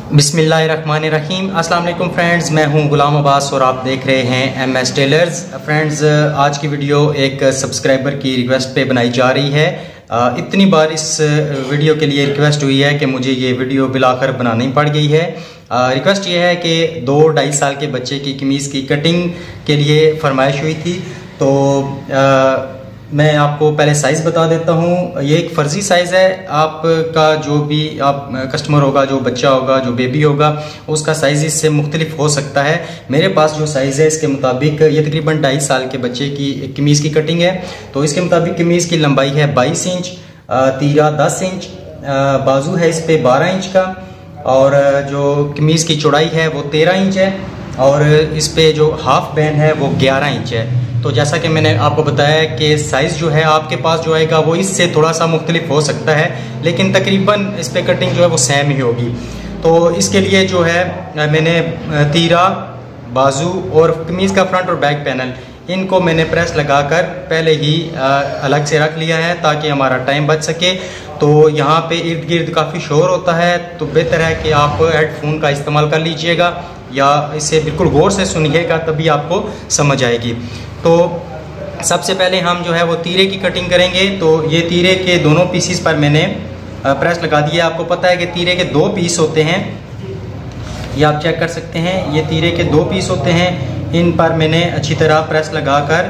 बिस्मिल्लाहिर्रहमानिर्रहीम। अस्सलाम वालेकुम फ्रेंड्स, मैं हूं गुलाम अब्बास और आप देख रहे हैं MS टेलर्स। फ्रेंड्स, आज की वीडियो एक सब्सक्राइबर की रिक्वेस्ट पे बनाई जा रही है। इतनी बार इस वीडियो के लिए रिक्वेस्ट हुई है कि मुझे ये वीडियो बिलाकर बनानी पड़ गई है। रिक्वेस्ट ये है कि 2-2.5 साल के बच्चे की कमीज़ की कटिंग के लिए फरमाइश हुई थी। तो मैं आपको पहले साइज़ बता देता हूँ। ये एक फ़र्जी साइज़ है। आपका जो भी आप कस्टमर होगा, जो बच्चा होगा, जो बेबी होगा, उसका साइज़ इससे मुख्तलिफ हो सकता है। मेरे पास जो साइज़ है इसके मुताबिक ये तकरीबन 2.5 साल के बच्चे की कमीज़ की कटिंग है। तो इसके मुताबिक कमीज़ की लंबाई है 22 इंच, तीरा 10 इंच, बाजू है इस पर 12 इंच का, और जो कमीज़ की चौड़ाई है वो 13 इंच है, और इस पे जो हाफ बैन है वो 11 इंच है। तो जैसा कि मैंने आपको बताया कि साइज़ जो है आपके पास जो आएगा वो इससे थोड़ा सा मुख्तलिफ हो सकता है, लेकिन तकरीबन इस पे कटिंग जो है वो सेम ही होगी। तो इसके लिए जो है मैंने तीरा, बाजू और कमीज़ का फ्रंट और बैक पैनल, इनको मैंने प्रेस लगाकर पहले ही अलग से रख लिया है ताकि हमारा टाइम बच सके। तो यहाँ पे इर्द गिर्द काफ़ी शोर होता है, तो बेहतर है कि आप हेडफोन का इस्तेमाल कर लीजिएगा या इसे बिल्कुल गौर से सुनिएगा, तभी आपको समझ आएगी। तो सबसे पहले हम जो है वो तीरे की कटिंग करेंगे। तो ये तीरे के दोनों पीसीस पर मैंने प्रेस लगा दिया। आपको पता है कि तीरे के 2 पीस होते हैं, ये आप चेक कर सकते हैं। ये तीरे के 2 पीस होते हैं, इन पर मैंने अच्छी तरह प्रेस लगाकर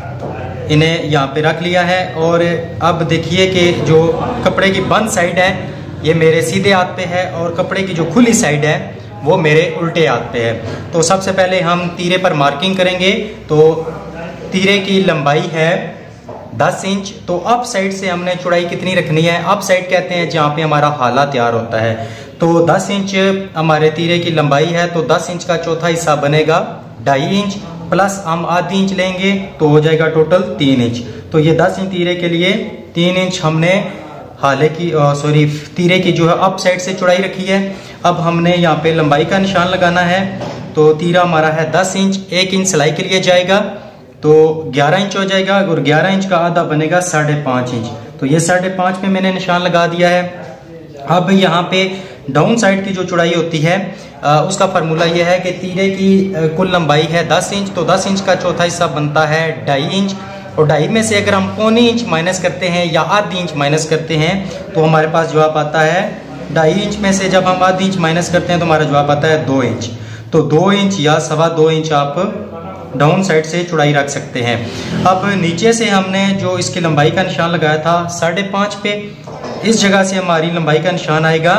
इन्हें यहाँ पे रख लिया है। और अब देखिए कि जो कपड़े की बंद साइड है ये मेरे सीधे हाथ पे है, और कपड़े की जो खुली साइड है वो मेरे उल्टे हाथ पे है। तो सबसे पहले हम तीरे पर मार्किंग करेंगे। तो तीरे की लंबाई है 10 इंच। तो अप साइड से हमने चौड़ाई कितनी रखनी है? अप साइड कहते हैं जहाँ पे हमारा हाला तैयार होता है। तो 10 इंच हमारे तीरे की लंबाई है, तो 10 इंच का चौथा हिस्सा बनेगा 2.5 इंच, प्लस हम आधी इंच लेंगे तो हो जाएगा टोटल 3 इंच। तो ये 10 इंच तीरे के लिए 3 इंच हमने हाले की तीरे की जो है अप साइड से चौड़ाई रखी है। अब हमने यहाँ पे लंबाई का निशान लगाना है। तो तीरा हमारा है 10 इंच, 1 इंच सिलाई के लिए जाएगा तो 11 इंच हो जाएगा, और 11 इंच का आधा बनेगा 5.5 इंच। तो ये 5.5 पे मैंने निशान लगा दिया है। अब यहाँ पे डाउन साइड की जो चौड़ाई होती है उसका फार्मूला ये है कि तीरे की कुल लंबाई है 10 इंच, तो 10 इंच का चौथा हिस्सा बनता है 2.5 इंच, और 2.5 में से अगर हम 0.25 इंच माइनस करते हैं या आधी इंच माइनस करते हैं तो हमारे पास जवाब आता है 2.5 इंच में से जब हम आधी इंच माइनस करते हैं तो हमारा जवाब आता है 2 इंच। तो 2 इंच या 2.25 इंच आप डाउन साइड से चौड़ाई रख सकते हैं। अब नीचे से हमने जो इसकी लंबाई का निशान लगाया था 5.5 पे, इस जगह से हमारी लंबाई का निशान आएगा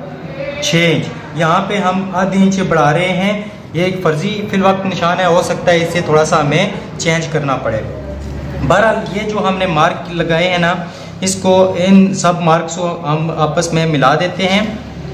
6 इंच। यहाँ पे हम आधी इंच बढ़ा रहे हैं। ये एक फर्जी फिलवक्त निशान है, हो सकता है इसे थोड़ा सा हमें चेंज करना पड़े। बहरहाल ये जो हमने मार्क लगाए हैं ना, इसको इन सब मार्क्स को हम आपस में मिला देते हैं।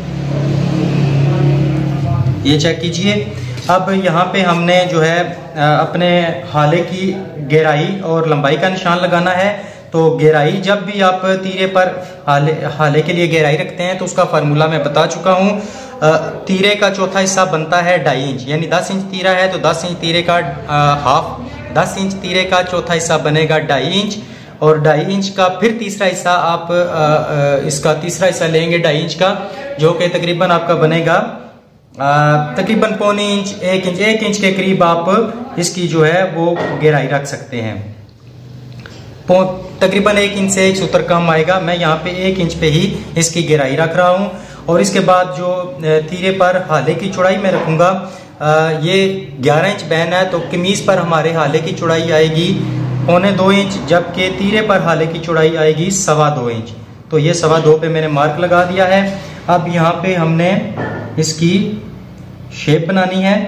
ये चेक कीजिए। अब यहाँ पे हमने जो है अपने हाले की गहराई और लंबाई का निशान लगाना है। तो गहराई जब भी आप तीरे पर हाले के लिए गहराई रखते हैं तो उसका फार्मूला मैं बता चुका हूँ। तीरे का चौथा हिस्सा बनता है 2.5 इंच, यानी 10 इंच तीरा है तो 10 इंच तीरे का हाफ, 10 इंच तीरे का चौथा हिस्सा बनेगा 2.5 इंच, और 2.5 इंच का फिर तीसरा हिस्सा आप इसका तीसरा हिस्सा लेंगे 2.5 इंच का, जो कि तकरीबन आपका बनेगा तकरीबन 0.25 इंच, 1 इंच के करीब आप इसकी जो है वो गहराई रख सकते हैं। तकरीबन 1 इंच से 1 सूत्र कम आएगा। मैं यहाँ पे 1 इंच पे ही इसकी गहराई रख रहा हूँ। और इसके बाद जो तीरे पर हाले की चौड़ाई मैं रखूँगा, ये 11 इंच बैन है, तो कमीज़ पर हमारे हाले की चौड़ाई आएगी 2.25 इंच, जबकि तीरे पर हाले की चौड़ाई आएगी 2.25 इंच। तो ये 2.25 पे मैंने मार्क लगा दिया है। अब यहाँ पे हमने इसकी शेप बनानी है,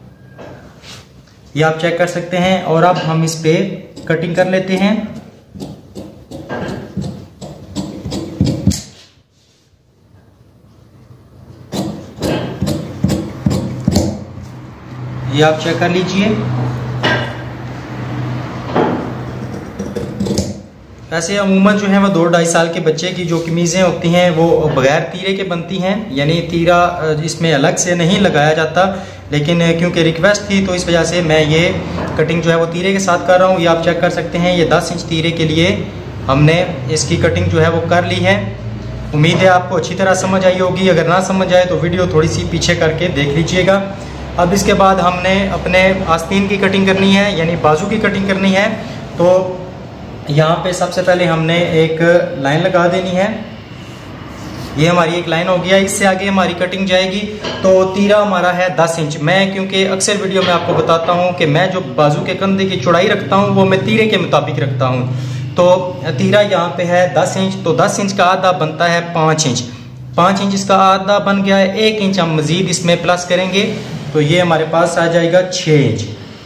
ये आप चेक कर सकते हैं। और अब हम इस पे कटिंग कर लेते हैं। ये आप चेक कर लीजिए। वैसे अमूमन जो है वो 2-2.5 साल के बच्चे की जो कमीज़ें होती हैं वो बगैर तीरे के बनती हैं, यानी तीरा इसमें अलग से नहीं लगाया जाता। लेकिन क्योंकि रिक्वेस्ट थी तो इस वजह से मैं ये कटिंग जो है वो तीरे के साथ कर रहा हूँ। ये आप चेक कर सकते हैं। ये 10 इंच तीरे के लिए हमने इसकी कटिंग जो है वो कर ली है। उम्मीद है आपको अच्छी तरह समझ आई होगी। अगर ना समझ आए तो वीडियो थोड़ी सी पीछे करके देख लीजिएगा। अब इसके बाद हमने अपने आस्तीन की कटिंग करनी है, यानी बाजू की कटिंग करनी है। तो यहाँ पे सबसे पहले हमने एक लाइन लगा देनी है। ये हमारी एक लाइन हो गया, इससे आगे हमारी कटिंग जाएगी। तो तीरा हमारा है 10 इंच। मैं क्योंकि अक्सर वीडियो में आपको बताता हूँ कि मैं जो बाजू के कंधे की चौड़ाई रखता हूँ वो मैं तीरे के मुताबिक रखता हूँ। तो तीरा यहाँ पे है 10 इंच, तो 10 इंच का आधा बनता है 5 इंच। 5 इंच इसका आधा बन गया है। 1 इंच हम मजीद इसमें प्लस करेंगे तो ये हमारे पास आ जाएगा 6 इंच।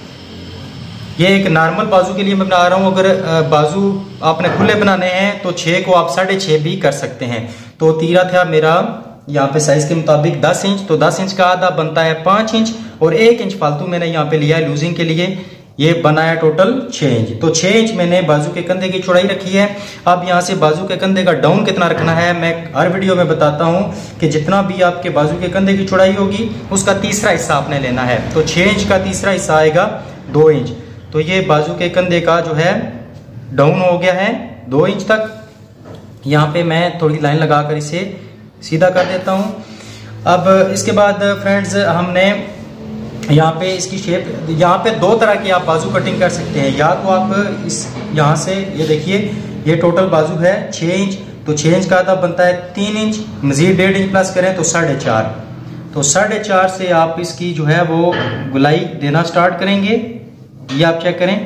ये एक नॉर्मल बाजू के लिए मैं बना रहा हूँ। अगर बाजू आपने खुले बनाने हैं तो 6 को आप 6.5 भी कर सकते हैं। तो तीरा था मेरा यहाँ पे साइज के मुताबिक 10 इंच, तो 10 इंच का आधा बनता है 5 इंच और 1 इंच फालतू मैंने यहाँ पे लिया है लूजिंग के लिए। ये बनाया टोटल 6 इंच। तो 6 इंच मैंने बाजू के कंधे की चौड़ाई रखी है। अब यहाँ से बाजू के कंधे का डाउन कितना रखना है मैं हर वीडियो में बताता हूँ कि जितना भी आपके बाजू के कंधे की चौड़ाई होगी उसका तीसरा हिस्सा आपने लेना है। तो 6 इंच का तीसरा हिस्सा आएगा 2 इंच। तो ये बाजू के कंधे का जो है डाउन हो गया है 2 इंच तक। यहाँ पे मैं थोड़ी लाइन लगाकर इसे सीधा कर देता हूँ। अब इसके बाद फ्रेंड्स हमने यहाँ पे इसकी शेप, यहाँ पे 2 तरह की आप बाजू कटिंग कर सकते हैं। या तो आप इस यहाँ से ये देखिए ये टोटल बाजू है 6 इंच, तो 6 इंच का आधा बनता है 3 इंच, मजीद 1.5 इंच प्लस करें तो 4.5। तो 4.5 से आप इसकी जो है वो गुलाई देना स्टार्ट करेंगे। ये आप चेक करें,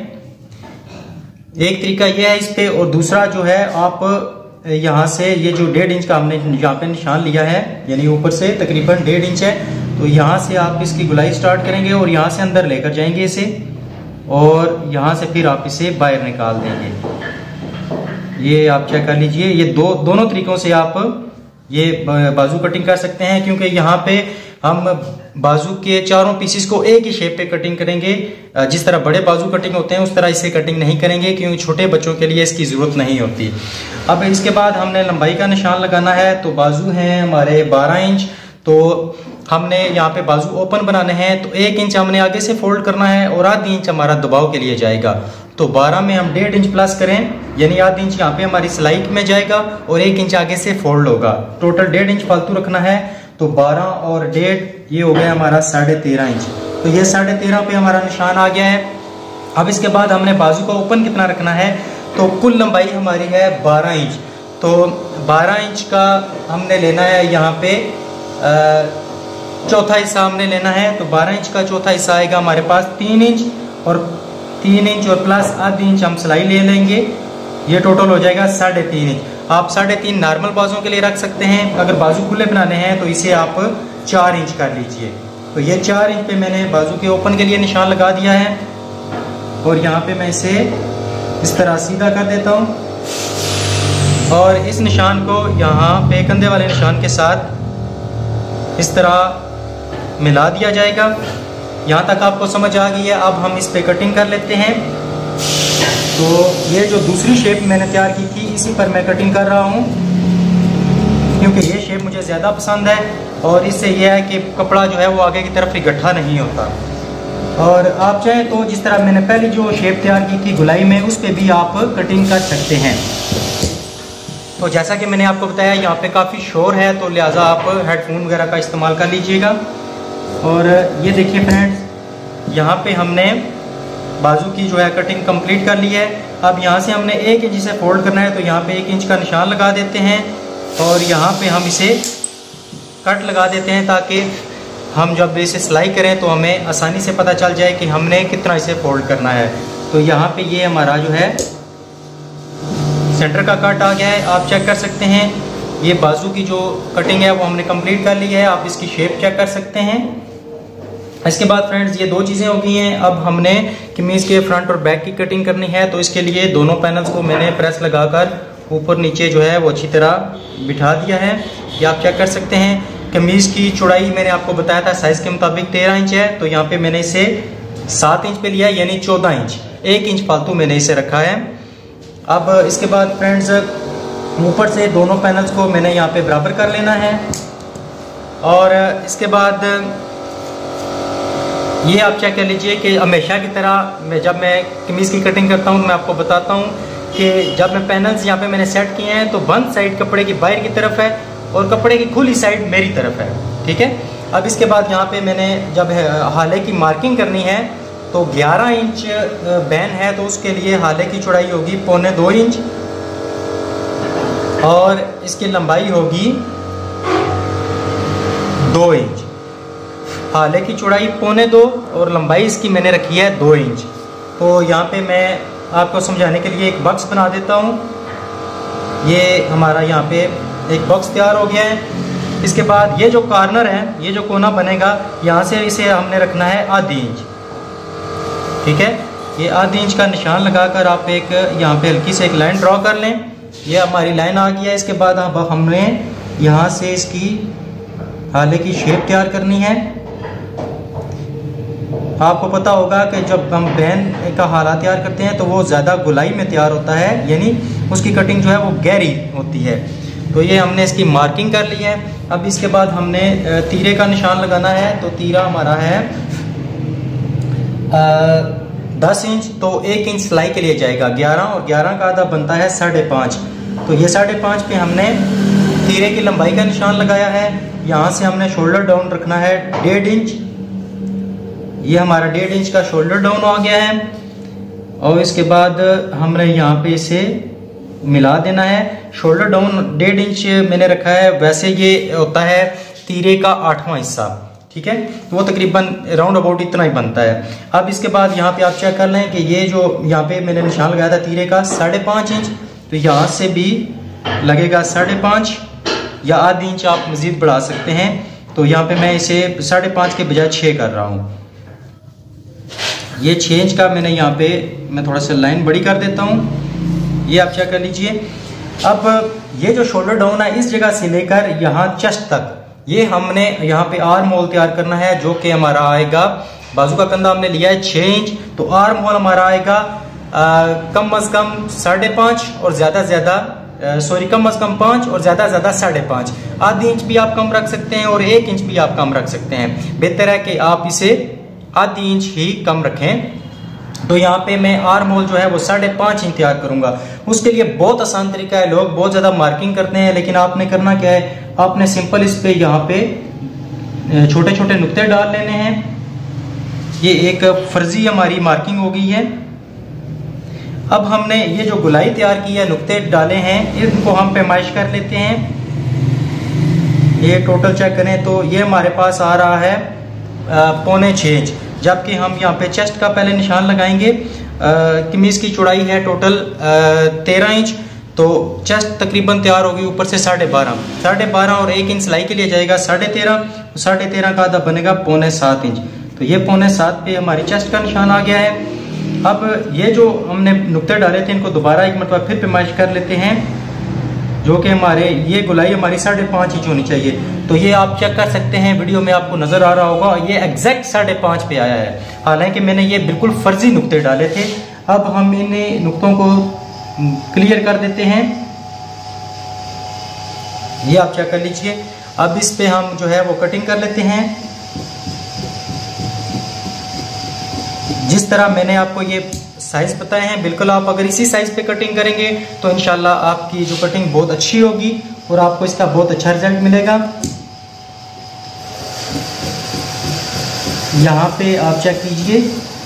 एक तरीका ये है इस पे। और दूसरा जो है आप यहाँ से ये जो 1.5 इंच का हमने यहाँ पे निशान लिया है, यानी ऊपर से तकरीबन 1.5 इंच है, तो यहाँ से आप इसकी गुलाई स्टार्ट करेंगे और यहाँ से अंदर लेकर जाएंगे इसे, और यहाँ से फिर आप इसे बाहर निकाल देंगे। ये आप चेक कर लीजिए। ये दोनों तरीकों से आप ये बाजू कटिंग कर सकते हैं, क्योंकि यहाँ पे हम बाजू के चारों पीसेस को एक ही शेप पे कटिंग करेंगे। जिस तरह बड़े बाजू कटिंग होते हैं उस तरह इसे कटिंग नहीं करेंगे, क्योंकि छोटे बच्चों के लिए इसकी ज़रूरत नहीं होती। अब इसके बाद हमने लंबाई का निशान लगाना है। तो बाजू हैं हमारे 12 इंच, तो हमने यहाँ पे बाजू ओपन बनाने हैं। तो 1 इंच हमने आगे से फोल्ड करना है और आधी इंच हमारा दबाव के लिए जाएगा। तो 12 में हम 1.5 इंच प्लस करें, यानी आधी इंच यहाँ पे हमारी सिलाई में जाएगा और 1 इंच आगे से फोल्ड होगा। टोटल 1.5 इंच फालतू रखना है। तो 12 और 1.5 ये हो गया हमारा 13.5 इंच। तो ये 13.5 पे हमारा निशान आ गया है। अब इसके बाद हमने बाजू का ओपन कितना रखना है, तो कुल लंबाई हमारी है 12 इंच। तो 12 इंच का हमने लेना है यहाँ पे चौथा हिस्सा हमने लेना है। तो 12 इंच का चौथा हिस्सा आएगा हमारे पास 3 इंच, और 3 इंच और प्लस आधी इंच हम सिलाई ले लेंगे। ये टोटल हो जाएगा 3.5 इंच। आप 3.5 नॉर्मल बाजू के लिए रख सकते हैं। अगर बाजू खुले बनाने हैं तो इसे आप 4 इंच कर लीजिए। तो ये 4 इंच पे मैंने बाजू के ओपन के लिए निशान लगा दिया है, और यहाँ पे मैं इसे इस तरह सीधा कर देता हूँ और इस निशान को यहाँ पे कंधे वाले निशान के साथ इस तरह मिला दिया जाएगा। यहाँ तक आपको समझ आ गई है। अब हम इस पे कटिंग कर लेते हैं। तो ये जो दूसरी शेप मैंने तैयार की थी इसी पर मैं कटिंग कर रहा हूँ, क्योंकि ये शेप मुझे ज़्यादा पसंद है और इससे ये है कि कपड़ा जो है वो आगे की तरफ इकट्ठा नहीं होता। और आप चाहें तो जिस तरह मैंने पहले जो शेप तैयार की थी गुलाई में, उस पर भी आप कटिंग कर सकते हैं। तो जैसा कि मैंने आपको बताया यहाँ पे काफ़ी शोर है, तो लिहाजा आप हेडफोन वगैरह का इस्तेमाल कर लीजिएगा। और ये देखिए फ्रेंड्स, यहाँ पे हमने बाजू की जो है कटिंग कंप्लीट कर ली है। अब यहाँ से हमने 1 इंच से फोल्ड करना है, तो यहाँ पे 1 इंच का निशान लगा देते हैं और यहाँ पे हम इसे कट लगा देते हैं, ताकि हम जब इसे सिलाई करें तो हमें आसानी से पता चल जाए कि हमने कितना इसे फोल्ड करना है। तो यहाँ पे ये हमारा जो है सेंटर का कट आ गया है, आप चेक कर सकते हैं। ये बाजू की जो कटिंग है वो हमने कंप्लीट कर ली है। आप इसकी शेप चेक कर सकते हैं। इसके बाद फ्रेंड्स ये 2 चीज़ें हो गई हैं। अब हमने कमीज़ के फ्रंट और बैक की कटिंग करनी है। तो इसके लिए दोनों पैनल्स को मैंने प्रेस लगाकर ऊपर नीचे जो है वो अच्छी तरह बिठा दिया है। ये आप चेक कर सकते हैं। कमीज़ की चौड़ाई मैंने आपको बताया था साइज़ के मुताबिक 13 इंच है, तो यहाँ पे मैंने इसे 7 इंच पे लिया है, यानी 14 इंच। 1 इंच फालतू मैंने इसे रखा है। अब इसके बाद फ्रेंड्स ऊपर से दोनों पैनल्स को मैंने यहाँ पे बराबर कर लेना है। और इसके बाद ये आप चेक कर लीजिए कि हमेशा की तरह जब मैं कमीज़ की कटिंग करता हूँ मैं आपको बताता हूँ कि जब मैं पैनल्स यहाँ पे मैंने सेट किए हैं तो बंद साइड कपड़े की बाहर की तरफ है और कपड़े की खुली साइड मेरी तरफ है, ठीक है। अब इसके बाद यहाँ पे मैंने जब हाले की मार्किंग करनी है तो 11 इंच बैन है तो उसके लिए हाले की चौड़ाई होगी 1.25 इंच और इसकी लंबाई होगी 2 इंच। हाले की चौड़ाई 1.25 और लंबाई इसकी मैंने रखी है 2 इंच। तो यहाँ पे मैं आपको समझाने के लिए एक बॉक्स बना देता हूँ। ये हमारा यहाँ पे एक बॉक्स तैयार हो गया है। इसके बाद ये जो कॉर्नर है, ये जो कोना बनेगा, यहाँ से इसे हमने रखना है आधी इंच, ठीक है। ये आधी इंच का निशान लगाकर आप एक यहाँ पे हल्की से एक लाइन ड्रॉ कर लें। ये हमारी लाइन आ गई है। इसके बाद अब हमने यहाँ से इसकी हाले की शेप तैयार करनी है। आपको पता होगा कि जब हम बैन का हाला तैयार करते हैं तो वो ज़्यादा गुलाई में तैयार होता है, यानी उसकी कटिंग जो है वो गहरी होती है। तो ये हमने इसकी मार्किंग कर ली है। अब इसके बाद हमने तीरे का निशान लगाना है। तो तीरा हमारा है 10 इंच, तो 1 इंच सिलाई के लिए जाएगा 11 और 11 का आधा बनता है 5.5। तो ये 5.5 पे हमने तीरे की लंबाई का निशान लगाया है। यहाँ से हमने शोल्डर डाउन रखना है 1.5 इंच। ये हमारा 1.5 इंच का शोल्डर डाउन आ गया है और इसके बाद हमने यहाँ पे इसे मिला देना है। शोल्डर डाउन 1.5 इंच मैंने रखा है। वैसे ये होता है तीरे का 8वां हिस्सा, ठीक है। तो वो तकरीबन राउंड अबाउट इतना ही बनता है। अब इसके बाद यहाँ पे आप चेक कर लें कि ये जो यहाँ पे मैंने निशान लगाया था तीरे का 5.5 इंच, तो यहाँ से भी लगेगा 5.5 या आधी इंच आप मजीद बढ़ा सकते हैं। तो यहाँ पे मैं इसे 5.5 के बजाय 6 कर रहा हूँ। ये 6 इंच का मैंने यहाँ पे मैं थोड़ा सा लाइन बड़ी कर देता हूँ। ये आप चेक कर लीजिए। अब ये जो शोल्डर डाउन है इस जगह से लेकर यहाँ चेस्ट तक, ये हमने यहाँ पे आर्म होल तैयार करना है, जो कि हमारा आएगा, बाजू का कंधा हमने लिया है 6 इंच, तो आर्म होल हमारा आएगा कम अज कम 5.5 और ज्यादा से ज्यादा कम अज कम 5 और ज्यादा से ज्यादा 5.5। आधी इंच भी आप कम रख सकते हैं और 1 इंच भी आप कम रख सकते हैं। बेहतर है कि आप इसे आधी इंच ही कम रखें। तो यहाँ पे मैं आर्म होल जो है वो 5.5 इंच तैयार करूंगा। उसके लिए बहुत आसान तरीका है। लोग बहुत ज्यादा मार्किंग करते हैं, लेकिन आपने करना क्या है, आपने सिंपल इस पे यहाँ पे छोटे छोटे नुक्ते डाल लेने हैं। ये एक फर्जी हमारी मार्किंग हो गई है। अब हमने ये जो गुलाई तैयार की है, नुक्ते डाले हैं, इनको हम पैमाइश कर लेते हैं। ये टोटल चेक करें तो ये हमारे पास आ रहा है 5.25 इंच, जबकि हम यहाँ पे चेस्ट का पहले निशान लगाएंगे। कमीज की चौड़ाई है टोटल 13 इंच, तो चेस्ट तकरीबन तैयार होगी ऊपर से 12.5 और 1 इंच सिलाई के लिए जाएगा 13.5। 13.5 का आधा बनेगा 6.25 इंच। तो ये 6.25 पे हमारी चेस्ट का निशान आ गया है। अब ये जो हमने नुक्ते डाले थे इनको दोबारा एक मरतबा फिर पैमाइश कर लेते हैं, जो कि हमारे ये गुलाई हमारी 5.5 इंच होनी चाहिए। तो ये आप चेक कर सकते हैं, वीडियो में आपको नजर आ रहा होगा, ये एग्जैक्ट 5.5 पे आया है, हालांकि मैंने ये बिल्कुल फर्जी नुक्ते डाले थे। अब हम इन नुक्तों को क्लियर कर देते हैं। ये आप चेक कर लीजिए। अब इस पे हम जो है वो कटिंग कर लेते हैं। जिस तरह मैंने आपको ये साइज बताए हैं, बिल्कुल आप अगर इसी साइज पे कटिंग करेंगे तो इंशाल्लाह आपकी जो कटिंग बहुत अच्छी होगी और आपको इसका बहुत अच्छा रिजल्ट मिलेगा। यहाँ पे आप चेक कीजिए,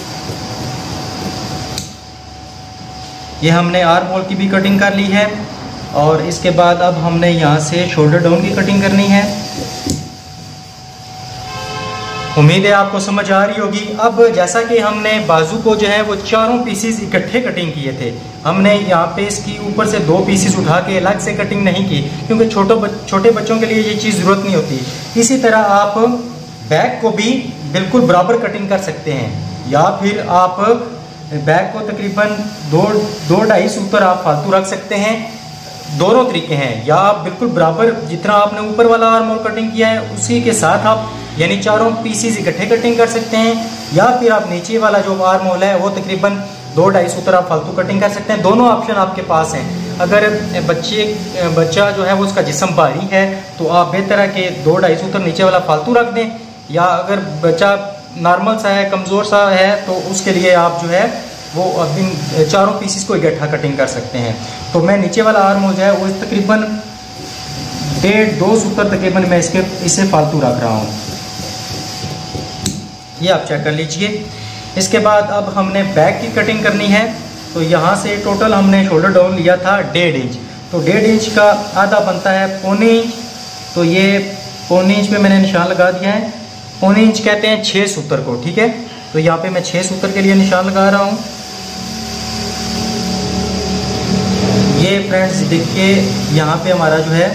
ये हमने आर्म होल की भी कटिंग कर ली है और इसके बाद अब हमने यहाँ से शोल्डर डाउन की कटिंग करनी है। उम्मीद है आपको समझ आ रही होगी। अब जैसा कि हमने बाजू को जो है वो चारों पीसीस इकट्ठे कटिंग किए थे, हमने यहाँ पे इसकी ऊपर से 2 पीसीस उठा के अलग से कटिंग नहीं की, क्योंकि छोटे बच्चों के लिए ये चीज़ ज़रूरत नहीं होती। इसी तरह आप बैक को भी बिल्कुल बराबर कटिंग कर सकते हैं, या फिर आप बैक को तकरीबन 2-2.5 सूत्र आप फालतू रख सकते हैं। दोनों तरीके हैं, या आप बिल्कुल बराबर जितना आपने ऊपर वाला आर्म होल कटिंग किया है उसी के साथ आप यानी चारों पीसीस इकट्ठे कटिंग कर सकते हैं, या फिर आप नीचे वाला जो आर्म होल है वो तकरीबन 2-2.5 सूत्र आप फालतू कटिंग कर सकते हैं। दोनों ऑप्शन आपके पास हैं। अगर बच्चा जो है वो उसका जिस्म भारी है तो आप बेहतर है कि 2-2.5 सूत्र नीचे वाला फालतू रख दें, या अगर बच्चा नॉर्मल सा है, कमज़ोर सा है, तो उसके लिए आप जो है वो अब इन चारों पीसीस को इकट्ठा कटिंग कर सकते हैं। तो मैं नीचे वाला आर्म हो जाए वो तकरीबन 1.5-2 सूत्र तकरीबन मैं इसे फालतू रख रहा हूँ। ये आप चेक कर लीजिए। इसके बाद अब हमने बैक की कटिंग करनी है। तो यहाँ से टोटल हमने शोल्डर डाउन लिया था 1.5 इंच, तो 1.5 इंच का आधा बनता है 1.25 इंच। तो ये 1.25 इंच पे मैंने निशान लगा दिया है। 1.25 इंच कहते हैं 6 सूत्र को, ठीक है। तो यहाँ पे मैं 6 सूत्र के लिए निशान लगा रहा हूँ। ये फ्रेंड्स देखिए यहाँ पे हमारा जो है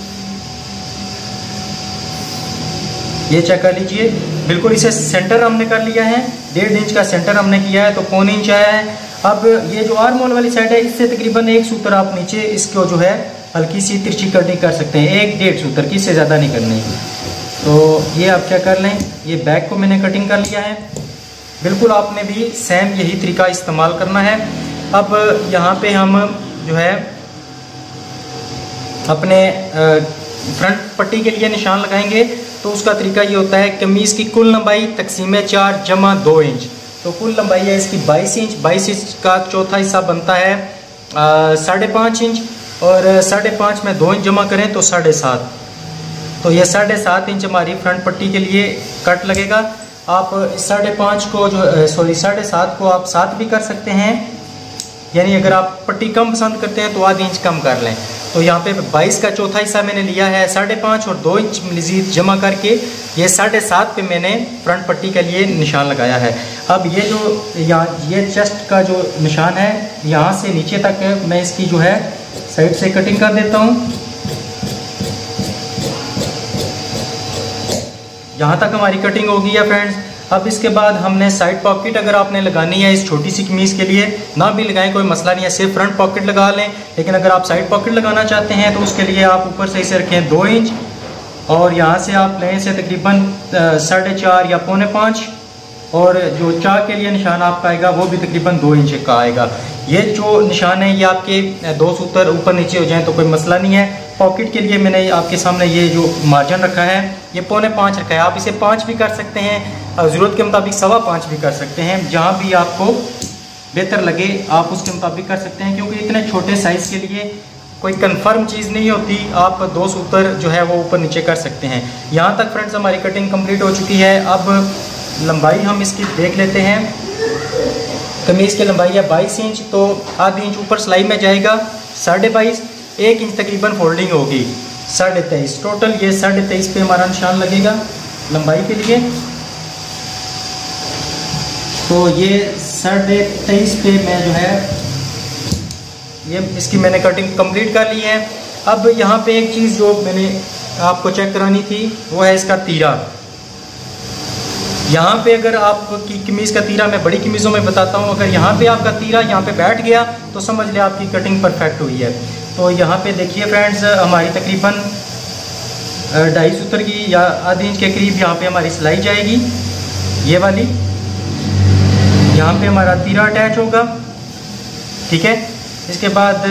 ये चेक कर लीजिए, बिल्कुल इसे सेंटर हमने कर लिया है। 1.5 इंच का सेंटर हमने किया है तो 1.25 इंच आया है। अब ये जो आर्म होल वाली साइड है इससे तकरीबन 1 सूत्र आप नीचे इसको जो है हल्की सी तिरछी कटिंग कर सकते हैं, 1-1.5 सूत्र की, इससे ज़्यादा नहीं करनी। तो ये आप क्या कर लें, ये बैक को मैंने कटिंग कर लिया है। बिल्कुल आपने भी सेम यही तरीका इस्तेमाल करना है। अब यहाँ पे हम जो है अपने फ्रंट पट्टी के लिए निशान लगाएंगे। तो उसका तरीका ये होता है, कमीज़ की कुल लंबाई तकसीमे 4 जमा 2 इंच। तो कुल लंबाई है इसकी 22 इंच। 22 इंच का चौथा हिस्सा बनता है 5.5 इंच, और 5.5 में 2 इंच जमा करें तो 7.5। तो ये 7.5 इंच हमारी फ्रंट पट्टी के लिए कट लगेगा। आप 5.5 को जो 7.5 को आप 7 भी कर सकते हैं, यानी अगर आप पट्टी कम पसंद करते हैं तो आधी इंच कम कर लें। तो यहाँ पे 22 का चौथा हिस्सा मैंने लिया है 5.5 और 2 इंच मज़ीद जमा करके ये 7.5 पे मैंने फ्रंट पट्टी के लिए निशान लगाया है। अब ये जो ये चेस्ट का जो निशान है यहाँ से नीचे तक मैं इसकी जो है साइड से कटिंग कर देता हूँ। यहाँ तक हमारी कटिंग हो गई है फ्रेंड्स। अब इसके बाद हमने साइड पॉकेट अगर आपने लगानी है इस छोटी सी कमीज़ के लिए, ना भी लगाएं कोई मसला नहीं है, सिर्फ फ्रंट पॉकेट लगा लें। लेकिन अगर आप साइड पॉकेट लगाना चाहते हैं तो उसके लिए आप ऊपर से इसे रखें 2 इंच, और यहाँ से आप लें इसे तकरीबन 4.5 या 4.25, और जो चाक के लिए निशान आपका आएगा वो भी तकरीबन 2 इंच का आएगा। ये जो निशान है ये आपके 2 सूत्र ऊपर नीचे हो जाएं तो कोई मसला नहीं है। पॉकेट के लिए मैंने आपके सामने ये जो मार्जिन रखा है ये 4.25 रखा है। आप इसे 5 भी कर सकते हैं, ज़रूरत के मुताबिक 5.25 भी कर सकते हैं, जहाँ भी आपको बेहतर लगे आप उसके मुताबिक कर सकते हैं। क्योंकि इतने छोटे साइज़ के लिए कोई कंफर्म चीज़ नहीं होती, आप 2 सूत्र जो है वो ऊपर नीचे कर सकते हैं। यहाँ तक फ्रेंड्स हमारी कटिंग कंप्लीट हो चुकी है। अब लंबाई हम इसकी देख लेते हैं। कमीज़ की लंबाई है 22 इंच, तो आधी इंच ऊपर सिलाई में जाएगा 22.5, 1 इंच तकरीबन फोल्डिंग होगी 23.5। टोटल ये 23.5 पे हमारा निशान लगेगा लंबाई के लिए। तो ये 23.5 पे मैं जो है ये इसकी मैंने कटिंग कंप्लीट कर ली है। अब यहाँ पे एक चीज़ जो मैंने आपको चेक करानी थी वो है इसका तीरा। यहाँ पे अगर आपकी कमीज़ का तीरा, मैं बड़ी कमीज़ों में बताता हूँ, अगर यहाँ पे आपका तीरा यहाँ पे बैठ गया तो समझ ले आपकी कटिंग परफेक्ट हुई है। तो यहाँ पे देखिए फ्रेंड्स हमारी तकरीबन 2.5 सूत्र की या आधी इंच के करीब यहाँ पे हमारी सिलाई जाएगी, ये वाली। यहाँ पे हमारा तीरा अटैच होगा, ठीक है। इसके बाद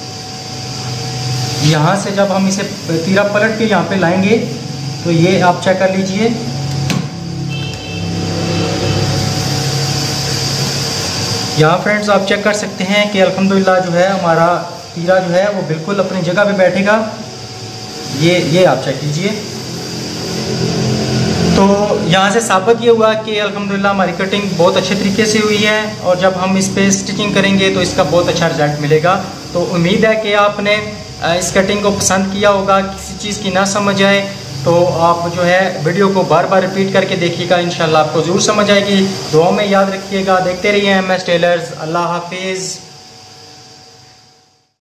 यहाँ से जब हम इसे तीरा पलट के यहाँ पे लाएंगे तो ये आप चेक कर लीजिए, यहाँ फ्रेंड्स आप चेक कर सकते हैं कि अल्हम्दुलिल्लाह जो है हमारा तीरा जो है वो बिल्कुल अपनी जगह पे बैठेगा। ये आप चेक कीजिए। तो यहाँ से साबित ये हुआ कि अल्हम्दुलिल्लाह हमारी कटिंग बहुत अच्छे तरीके से हुई है, और जब हम इस पर स्टिचिंग करेंगे तो इसका बहुत अच्छा रिजल्ट मिलेगा। तो उम्मीद है कि आपने इस कटिंग को पसंद किया होगा। किसी चीज़ की ना समझ आए तो आप जो है वीडियो को बार बार रिपीट करके देखिएगा, इंशाल्लाह आपको ज़रूर समझ आएगी। दुआ में याद रखिएगा। देखते रहिए MS टेलर्स। अल्लाह हाफिज़।